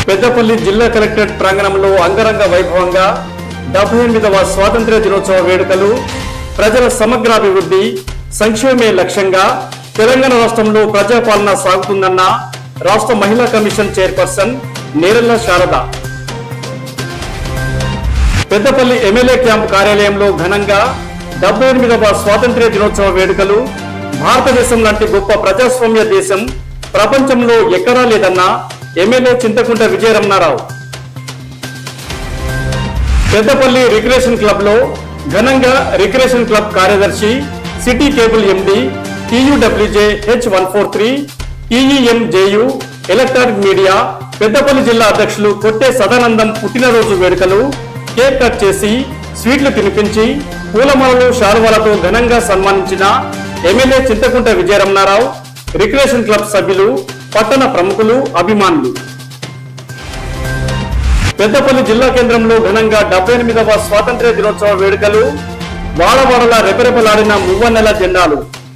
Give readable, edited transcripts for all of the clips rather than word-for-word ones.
పెద్దపల్లి జిల్లా కలెక్టరేట్ ప్రాంగణంలో అంగరంగ వైభవంగా 78వ స్వాతంత్ర్య దినోత్సవ వేడుకలు, ప్రజల సమగ్రాభివృద్ధి, సంక్షేమమే లక్ష్యంగా తెలంగాణ రాష్ట్రంలో ప్రజాపాలన సాగుతుందన్న రాష్ట్ర మహిళా commission chairperson Nerella Sharada. Peddapalli MLA camp కార్యాలయంలో ఘనంగా 78వ స్వాతంత్ర్య దినోత్సవ వేడుకలు. భారతదేశం లాంటి గొప్ప ప్రజాస్వామ్య దేశం ప్రపంచంలో ఎక్కడా లేదన్న MLA Chinthakunta Vijayaramanarao. Peddapalli recreation club లో ఘనంగా రిక్రియేషన్ క్లబ్ కార్యదర్శి city cable MD TUWJ H143 TEMJU electronic media Peddapalli జిల్లా అధ్యక్షులు కొట్టే సదానందం పుట్టినరోజు వేడుకలు కేక్ కట్ చేసి స్వీట్లు తినిపించి పూలమాలలు శాలువాలతో ఘనంగా సన్మానించిన MLA Chinthakunta Vijayaramanarao, recreation club సభ్యులు, పట్టణ ప్రముఖులు, అభిమానులు. పెద్దపల్లి జిల్లా కేంద్రంలో ఘనంగా 78వ స్వాతంత్ర్య దినోత్సవ వేడుకలు. వాడవాడల రెపరెపలాడిన మువ్వన్నెల జెండాలు.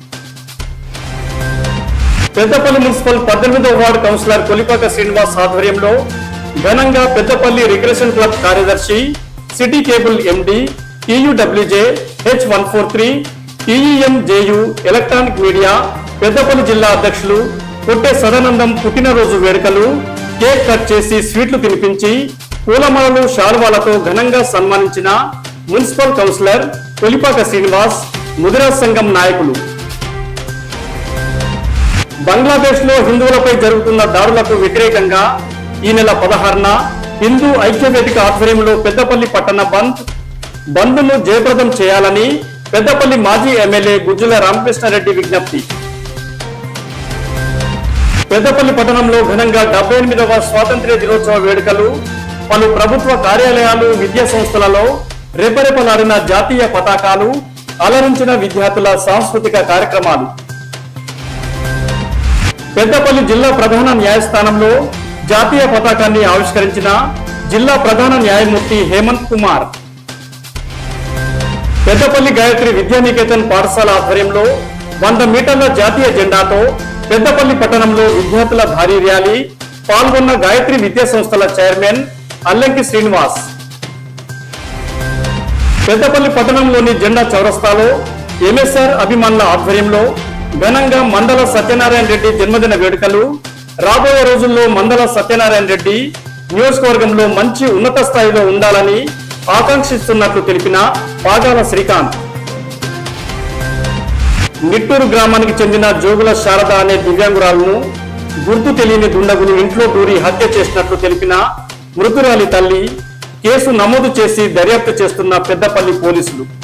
పెద్దపల్లి మున్సిపల్ 18వ వార్డు కౌన్సిలర్ కొలిపాక శ్రీనివాస్ ఆధ్వర్యంలో ఘనంగా పెద్దపల్లి రిక్రియేషన్ క్లబ్ కార్యదర్శి city cable MD TUWJ H143 TEMJU electronic media Peddapalli జిల్లా అధ్యక్షులు కొట్టే సదానందం పుట్టినరోజు వేడుకలు కేక్ కట్ చేసి స్వీట్లు తినిపించి పూలమాలలు శాలువాలతో ఘనంగా సన్మానించిన మున్సిపల్ కౌన్సిలర్ కొలిపాక శ్రీనివాస్, ముదిరాజ్ సంఘం నాయకులు. బంగ్లాదేశ్ లో హిందువులపై జరుగుతున్న దాడులకు వ్యతిరేకంగా ఈ నెల 16న హిందూ ఐక్యవేదిక ఆధ్వర్యంలో పెద్దపల్లి పట్టణ బంద్ను జయప్రదం చేయాలని పెద్దపల్లి మాజీ ఎమ్మెల్యే గుజ్జుల రామకృష్ణారెడ్డి విజ్ఞప్తి. పెద్దపల్లి పట్టణంలో ఘనంగా 78వ స్వాతంత్ర్య దినోత్సవ వేడుకలు. పలు ప్రభుత్వ కార్యాలయాలు, విద్యా సంస్థలలో రెపరెపలాడిన జాతీయ పతాకాలు, అలరించిన విద్యార్థుల సాంస్కృతిక కార్యక్రమాలు. పెద్దపల్లి జిల్లా ప్రధాన న్యాయస్థానంలో జాతీయ పతాకాన్ని ఆవిష్కరించిన జిల్లా ప్రధాన న్యాయమూర్తి హేమంత్ కుమార్. పెద్దపల్లి గాయత్రి విద్యానికేతన్ పాఠశాల ఆధ్వర్యంలో 100 మీటర్ల జాతీయ జెండాతో పెద్దపల్లి పట్టణంలో విద్యార్థుల భారీ ర్యాలీ. పాల్గొన్న గాయత్రి విద్యా సంస్థల చైర్మన్ అల్లంకి శ్రీనివాస్. పెద్దపల్లి పట్టణంలోని జెండా చౌరస్తాలో MSR అభిమానుల ఆధ్వర్యంలో ఘనంగా మందల సత్యనారాయణ రెడ్డి జన్మదిన వేడుకలు. రాబోయే రోజుల్లో మందల సత్యనారాయణ రెడ్డి నియోజకవర్గంలో మంచి ఉన్నత స్థాయిలో ఉండాలని ఆకాంక్షిస్తున్నట్లు తెలిపిన పాగాల శ్రీకాంత్. నిట్టూరు గ్రామానికి చెందిన జోగుల శారద అనే దివ్యాంగురాలను గుర్తు తెలియని దుండగులు ఇంట్లో దూరి హత్య చేసినట్లు తెలిపిన మృతురాలి తల్లి. కేసు నమోదు చేసి దర్యాప్తు చేస్తున్న పెద్దపల్లి పోలీసులు.